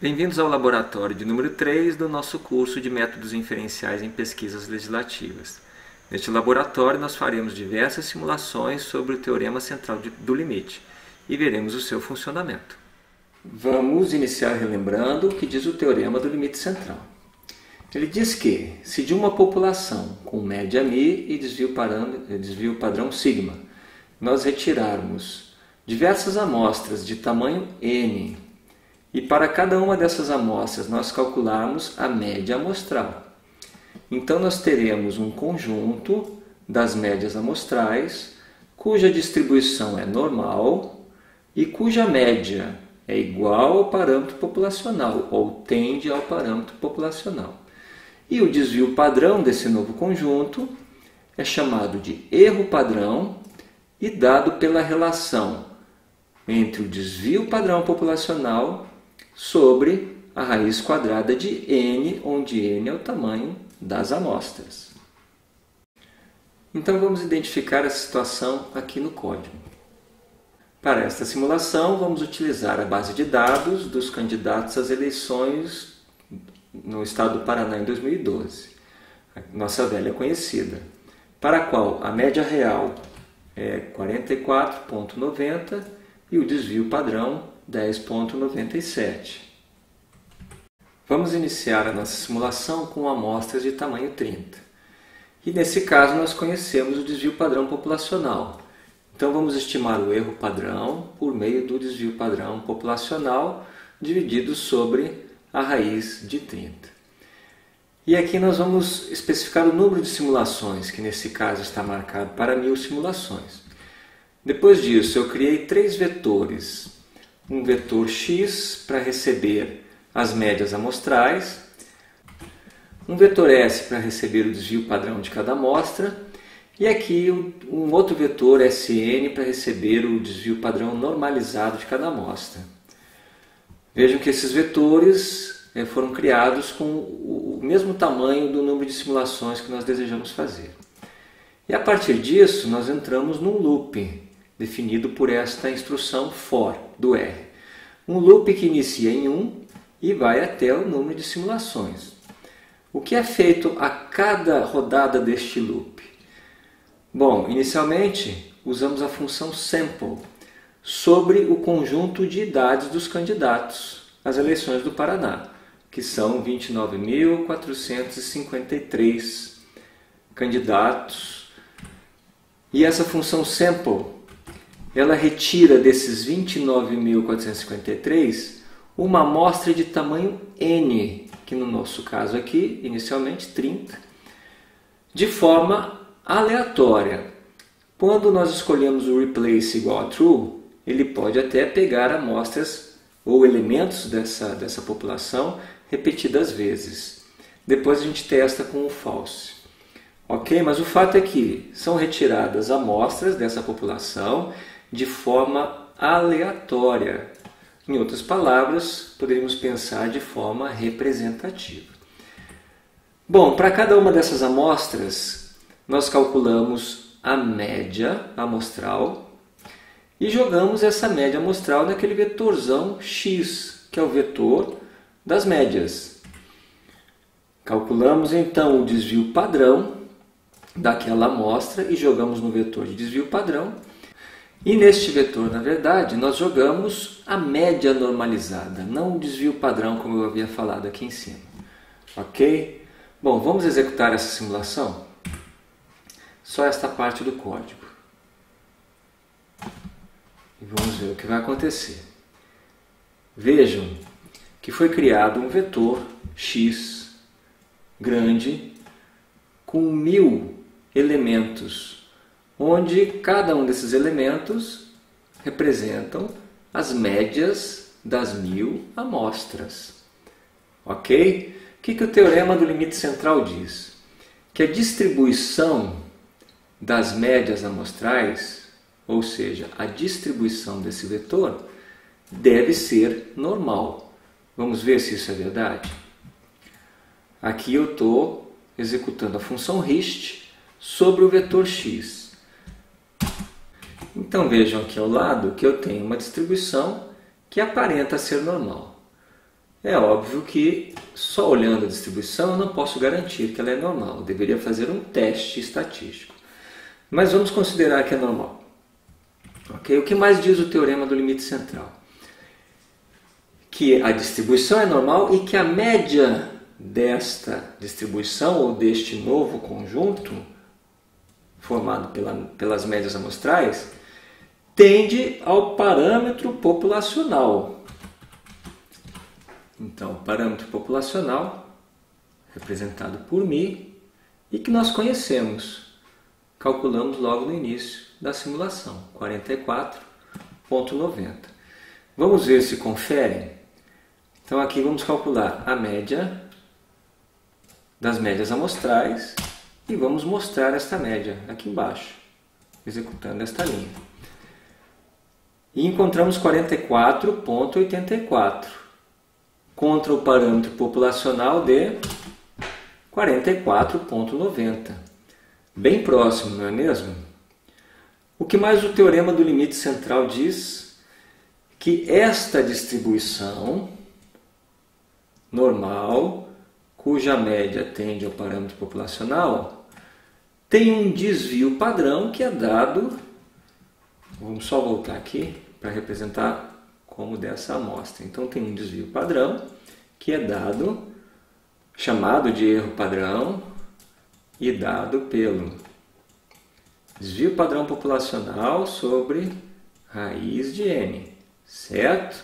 Bem-vindos ao laboratório de número 3 do nosso curso de Métodos Inferenciais em Pesquisas Legislativas. Neste laboratório nós faremos diversas simulações sobre o Teorema Central do Limite e veremos o seu funcionamento. Vamos iniciar relembrando o que diz o Teorema do Limite Central. Ele diz que, se de uma população com média μ e desvio padrão sigma, nós retirarmos diversas amostras de tamanho n, e para cada uma dessas amostras nós calcularmos a média amostral, então nós teremos um conjunto das médias amostrais, cuja distribuição é normal e cuja média é igual ao parâmetro populacional, ou tende ao parâmetro populacional. E o desvio padrão desse novo conjunto é chamado de erro padrão e dado pela relação entre o desvio padrão populacional sobre a raiz quadrada de n, onde n é o tamanho das amostras. Então vamos identificar essa situação aqui no código. Para esta simulação, vamos utilizar a base de dados dos candidatos às eleições no estado do Paraná em 2012, nossa velha conhecida, para a qual a média real é 44,90 e o desvio padrão 10,97. Vamos iniciar a nossa simulação com amostras de tamanho 30. E nesse caso nós conhecemos o desvio padrão populacional. Então vamos estimar o erro padrão por meio do desvio padrão populacional dividido sobre a raiz de 30. E aqui nós vamos especificar o número de simulações, que nesse caso está marcado para 1000 simulações. Depois disso eu criei 3 vetores. Um vetor x para receber as médias amostrais, um vetor s para receber o desvio padrão de cada amostra e aqui um outro vetor sn para receber o desvio padrão normalizado de cada amostra. Vejam que esses vetores foram criados com o mesmo tamanho do número de simulações que nós desejamos fazer. E a partir disso nós entramos num loop definido por esta instrução for do R. Um loop que inicia em 1 e vai até o número de simulações. O que é feito a cada rodada deste loop? Bom, inicialmente usamos a função sample sobre o conjunto de idades dos candidatos às eleições do Paraná, que são 29.453 candidatos. E essa função sample ela retira desses 29.453 uma amostra de tamanho n, que no nosso caso aqui, inicialmente 30, de forma aleatória. Quando nós escolhemos o replace igual a true, ele pode até pegar amostras ou elementos dessa população repetidas vezes. Depois a gente testa com o false. Ok? Mas o fato é que são retiradas amostras dessa população de forma aleatória. Em outras palavras, poderíamos pensar de forma representativa. Bom, para cada uma dessas amostras, nós calculamos a média amostral e jogamos essa média amostral naquele vetorzão x, que é o vetor das médias. Calculamos então o desvio padrão daquela amostra e jogamos no vetor de desvio padrão. E neste vetor, na verdade, nós jogamos a média normalizada, não o desvio padrão, como eu havia falado aqui em cima. Ok? Bom, vamos executar essa simulação? Só esta parte do código. E vamos ver o que vai acontecer. Vejam que foi criado um vetor x grande com 1000 elementos, onde cada um desses elementos representam as médias das 1000 amostras. Ok? O que o Teorema do Limite Central diz? Que a distribuição das médias amostrais, ou seja, a distribuição desse vetor, deve ser normal. Vamos ver se isso é verdade? Aqui eu estou executando a função hist sobre o vetor x. Então vejam aqui ao lado que eu tenho uma distribuição que aparenta ser normal. É óbvio que só olhando a distribuição eu não posso garantir que ela é normal. Eu deveria fazer um teste estatístico. Mas vamos considerar que é normal. Okay? O que mais diz o teorema do limite central? Que a distribuição é normal e que a média desta distribuição ou deste novo conjunto, formado pelas médias amostrais, tende ao parâmetro populacional. Então, o parâmetro populacional, representado por μ, e que nós conhecemos, calculamos logo no início da simulação, 44,90. Vamos ver se conferem. Então, aqui vamos calcular a média das médias amostrais e vamos mostrar esta média aqui embaixo, executando esta linha. E encontramos 44,84 contra o parâmetro populacional de 44,90. Bem próximo, não é mesmo? O que mais o teorema do limite central diz? Que esta distribuição normal, cuja média tende ao parâmetro populacional, tem um desvio padrão que é dado, vamos só voltar aqui para representar como dessa amostra. Então tem um desvio padrão que é dado, chamado de erro padrão e dado pelo desvio padrão populacional sobre raiz de n, certo?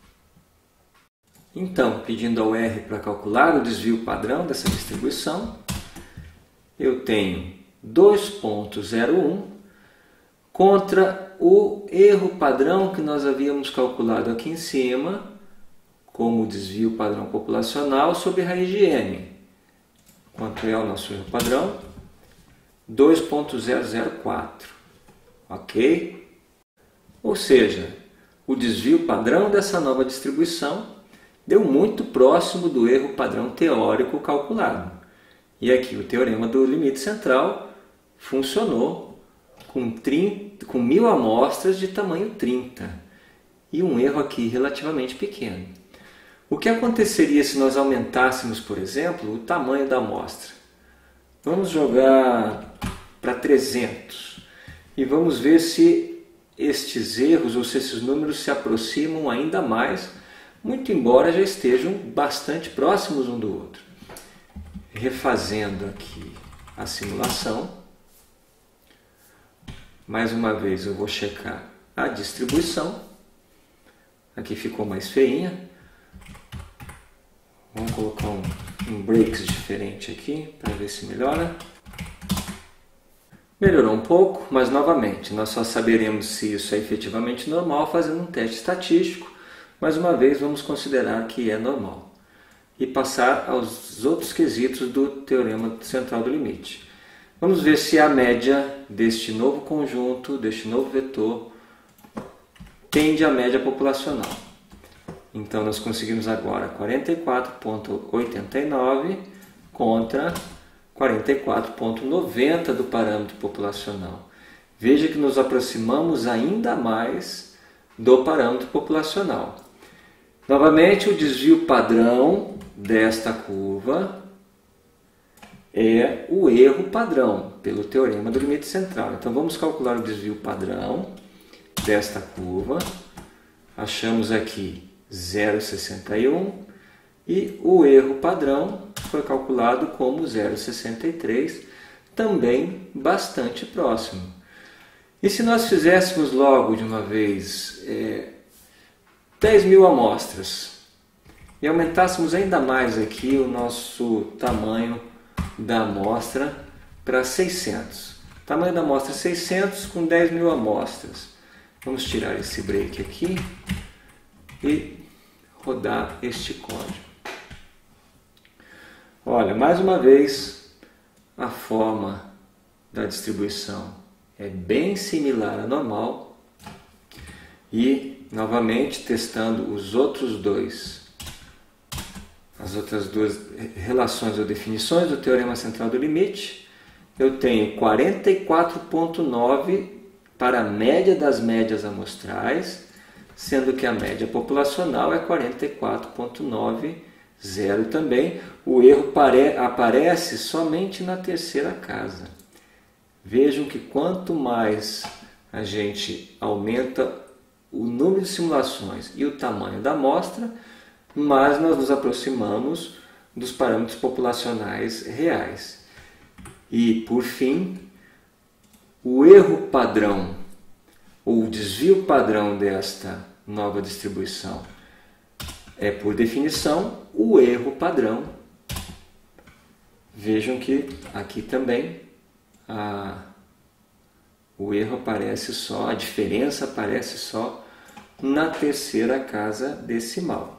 Então, pedindo ao R para calcular o desvio padrão dessa distribuição, eu tenho 2,01 contra o erro padrão que nós havíamos calculado aqui em cima, como desvio padrão populacional sobre raiz de n. Quanto é o nosso erro padrão? 2,004. Ok? Ou seja, o desvio padrão dessa nova distribuição deu muito próximo do erro padrão teórico calculado. E aqui o teorema do limite central funcionou com 1000 amostras de tamanho 30 e um erro aqui relativamente pequeno. O que aconteceria se nós aumentássemos, por exemplo, o tamanho da amostra? Vamos jogar para 300 e vamos ver se estes erros ou se esses números se aproximam ainda mais, muito embora já estejam bastante próximos um do outro. Refazendo aqui a simulação, mais uma vez eu vou checar a distribuição. Aqui ficou mais feinha. Vamos colocar um breaks diferente aqui para ver se melhora. Melhorou um pouco, mas novamente nós só saberemos se isso é efetivamente normal fazendo um teste estatístico. Mais uma vez vamos considerar que é normal e passar aos outros quesitos do teorema central do limite. Vamos ver se a média deste novo conjunto, deste novo vetor, tende à média populacional. Então nós conseguimos agora 44,89 contra 44,90 do parâmetro populacional. Veja que nos aproximamos ainda mais do parâmetro populacional. Novamente, o desvio padrão desta curva é o erro padrão, pelo teorema do limite central. Então vamos calcular o desvio padrão desta curva. Achamos aqui 0,61 e o erro padrão foi calculado como 0,63, também bastante próximo. E se nós fizéssemos logo de uma vez 10.000 amostras e aumentássemos ainda mais aqui o nosso tamanho da amostra para 600. Tamanho da amostra 600 com 10.000 amostras. Vamos tirar esse break aqui e rodar este código. Olha, mais uma vez, a forma da distribuição é bem similar à normal e, novamente, testando as outras duas relações ou definições do teorema central do limite, eu tenho 44,9 para a média das médias amostrais, sendo que a média populacional é 44,9 0 também. O erro aparece somente na terceira casa. Vejam que quanto mais a gente aumenta o número de simulações e o tamanho da amostra, mais nós nos aproximamos dos parâmetros populacionais reais. E, por fim, o erro padrão, ou o desvio padrão desta nova distribuição é, por definição, o erro padrão. Vejam que aqui também o erro aparece só, a diferença aparece só na terceira casa decimal.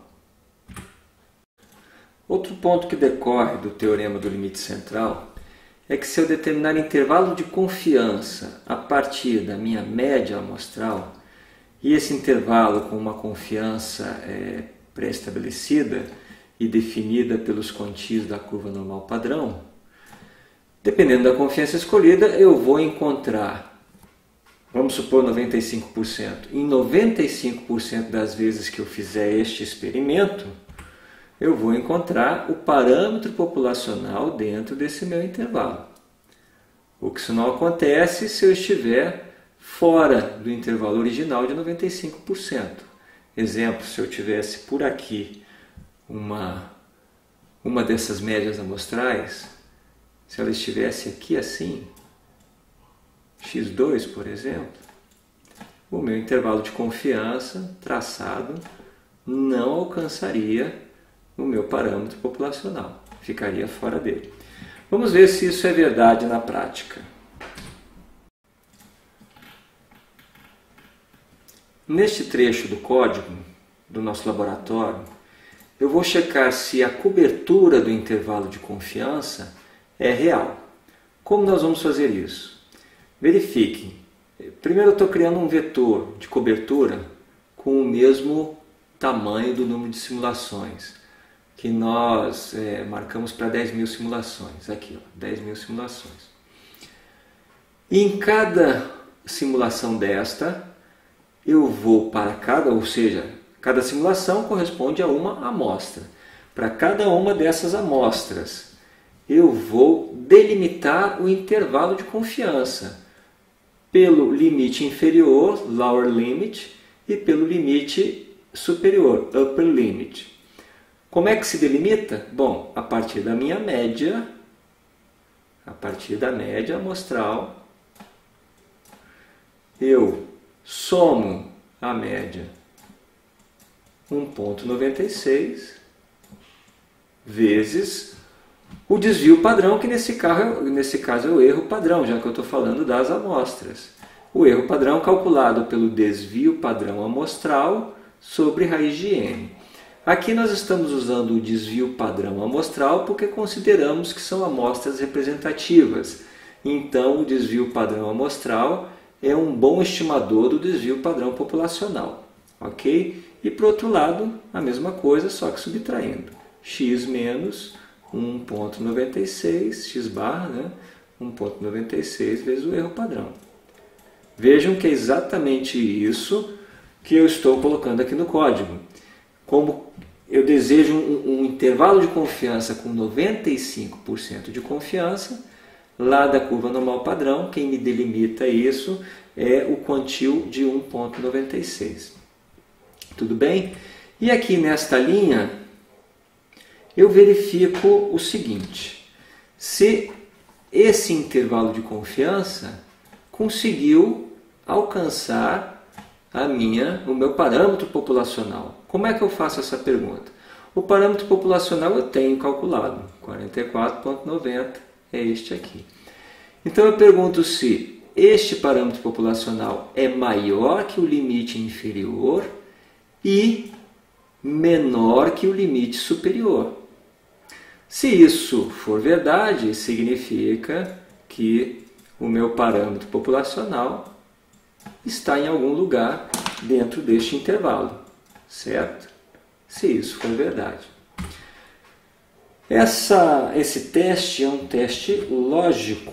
Outro ponto que decorre do teorema do limite central é que se eu determinar intervalo de confiança a partir da minha média amostral, e esse intervalo com uma confiança pré-estabelecida e definida pelos quantios da curva normal padrão, dependendo da confiança escolhida, eu vou encontrar, vamos supor 95%. Em 95% das vezes que eu fizer este experimento, eu vou encontrar o parâmetro populacional dentro desse meu intervalo. O que isso não acontece se eu estiver fora do intervalo original de 95%. Exemplo, se eu tivesse por aqui uma dessas médias amostrais, se ela estivesse aqui assim, x2, por exemplo, o meu intervalo de confiança traçado não alcançaria o meu parâmetro populacional, ficaria fora dele. Vamos ver se isso é verdade na prática. Neste trecho do código do nosso laboratório, eu vou checar se a cobertura do intervalo de confiança é real. Como nós vamos fazer isso? Verifique. Primeiro eu estou criando um vetor de cobertura com o mesmo tamanho do número de simulações que nós marcamos para 10.000 simulações. Aqui, ó, 10.000 simulações. E em cada simulação desta, eu vou para cada simulação corresponde a uma amostra. Para cada uma dessas amostras, eu vou delimitar o intervalo de confiança pelo limite inferior, lower limit, e pelo limite superior, upper limit. Como é que se delimita? Bom, a partir da minha média, amostral, eu somo a média 1,96 vezes o desvio padrão, que nesse caso é o erro padrão, já que eu estou falando das amostras. O erro padrão calculado pelo desvio padrão amostral sobre raiz de n. Aqui nós estamos usando o desvio padrão amostral porque consideramos que são amostras representativas. Então, o desvio padrão amostral é um bom estimador do desvio padrão populacional. Ok? E, por outro lado, a mesma coisa, só que subtraindo. X menos 1,96, x barra, né? 1,96 vezes o erro padrão. Vejam que é exatamente isso que eu estou colocando aqui no código. Como eu desejo um intervalo de confiança com 95% de confiança, lá da curva normal padrão, quem me delimita isso é o quantio de 1,96. Tudo bem? E aqui nesta linha, eu verifico o seguinte: se esse intervalo de confiança conseguiu alcançar o meu parâmetro populacional. Como é que eu faço essa pergunta? O parâmetro populacional eu tenho calculado, 44,90 é este aqui. Então eu pergunto se este parâmetro populacional é maior que o limite inferior e menor que o limite superior. Se isso for verdade, significa que o meu parâmetro populacional está em algum lugar dentro deste intervalo, certo? Se isso for verdade. Esse teste é um teste lógico.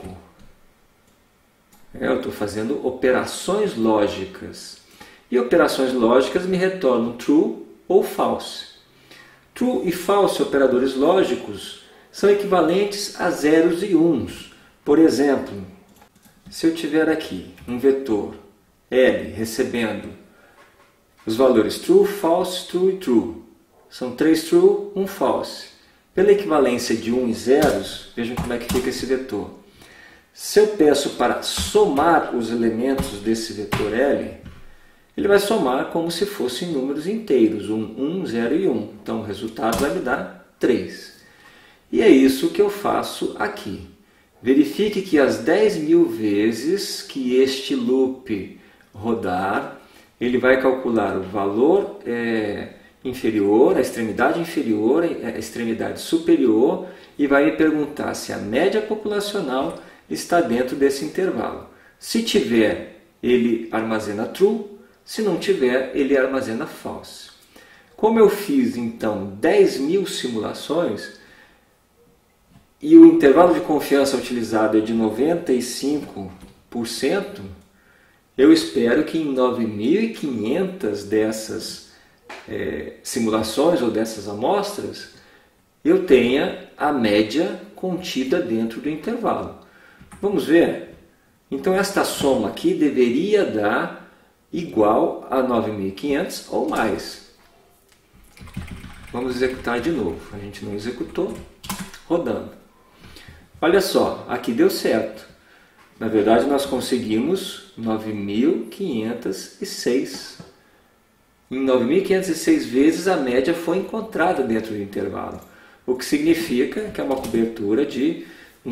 Eu estou fazendo operações lógicas. E operações lógicas me retornam true ou false. True e false operadores lógicos são equivalentes a zeros e uns. Por exemplo, se eu tiver aqui um vetor L recebendo os valores true, false, true e true. São 3 true, 1 false. Pela equivalência de 1 e zeros, vejam como é que fica esse vetor. Se eu peço para somar os elementos desse vetor L, ele vai somar como se fossem números inteiros, 1, 0 e 1. Então o resultado vai me dar 3. E é isso que eu faço aqui. Verifique que as 10.000 vezes que este loop rodar, ele vai calcular o valor inferior, a extremidade superior e vai me perguntar se a média populacional está dentro desse intervalo. Se tiver, ele armazena true, se não tiver, ele armazena false. Como eu fiz então 10.000 simulações e o intervalo de confiança utilizado é de 95%, eu espero que em 9.500 dessas simulações ou dessas amostras, eu tenha a média contida dentro do intervalo. Vamos ver? Então esta soma aqui deveria dar igual a 9.500 ou mais. Vamos executar de novo. A gente não executou. Rodando. Olha só, aqui deu certo. Na verdade, nós conseguimos 9.506. Em 9.506 vezes, a média foi encontrada dentro do intervalo, o que significa que é uma cobertura de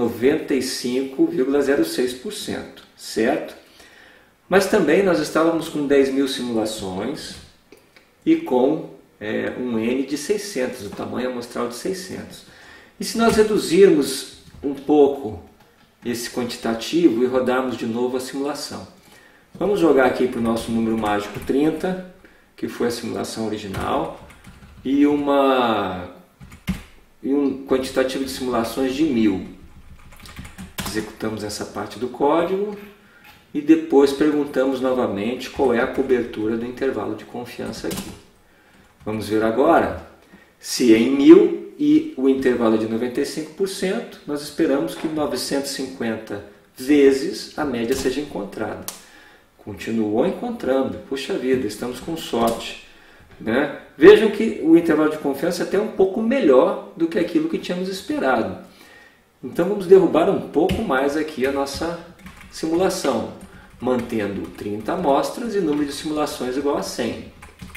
95,06%, certo? Mas também nós estávamos com 10.000 simulações e com um N de 600, o tamanho amostral de 600. E se nós reduzirmos um pouco esse quantitativo e rodarmos de novo a simulação. Vamos jogar aqui para o nosso número mágico 30, que foi a simulação original, e um quantitativo de simulações de 1.000. Executamos essa parte do código e depois perguntamos novamente qual é a cobertura do intervalo de confiança aqui. Vamos ver agora se em 1.000 e o intervalo é de 95%, nós esperamos que 950 vezes a média seja encontrada. Continuou encontrando. Puxa vida, estamos com sorte, né? Vejam que o intervalo de confiança é até um pouco melhor do que aquilo que tínhamos esperado. Então vamos derrubar um pouco mais aqui a nossa simulação, mantendo 30 amostras e número de simulações igual a 100.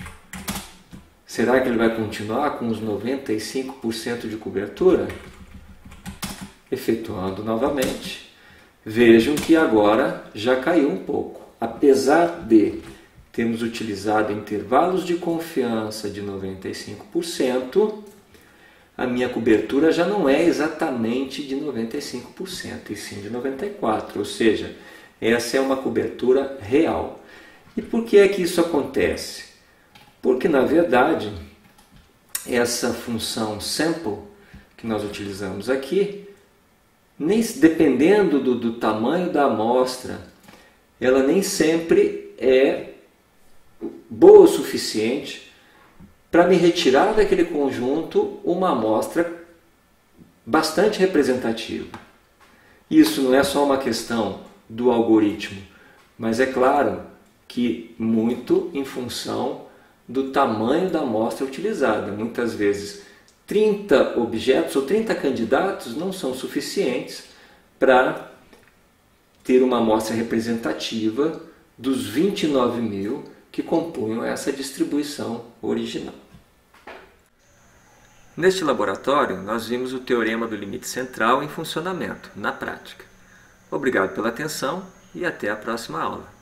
Será que ele vai continuar com os 95% de cobertura? Efetuando novamente. Vejam que agora já caiu um pouco. Apesar de termos utilizado intervalos de confiança de 95%, a minha cobertura já não é exatamente de 95%, e sim de 94%. Ou seja, essa é uma cobertura real. E por que é que isso acontece? Porque, na verdade, essa função sample que nós utilizamos aqui, dependendo do tamanho da amostra, ela nem sempre é boa o suficiente para me retirar daquele conjunto uma amostra bastante representativa. Isso não é só uma questão do algoritmo, mas é claro que muito em função do tamanho da amostra utilizada. Muitas vezes 30 objetos ou 30 candidatos não são suficientes para ter uma amostra representativa dos 29.000 que compunham essa distribuição original. Neste laboratório, nós vimos o teorema do limite central em funcionamento, na prática. Obrigado pela atenção e até a próxima aula.